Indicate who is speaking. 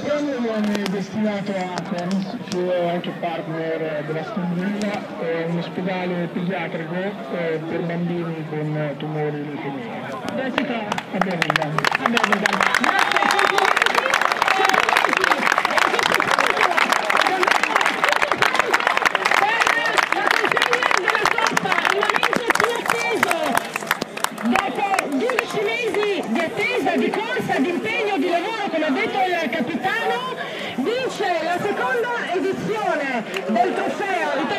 Speaker 1: premio viene destinato a Athens, che è anche partner della Stambilla, è un ospedale pediatrico per bambini con tumori di leucemia.
Speaker 2: Dove si trova?
Speaker 1: A Birmingham.
Speaker 2: A Birmingham. Grazie, complimenti. Per la consegna della coppa, il momento più atteso. Dopo 12 mesi di attesa, di corsa, di impegno, di lavoro, come ha detto il capitano, vince la seconda edizione del trofeo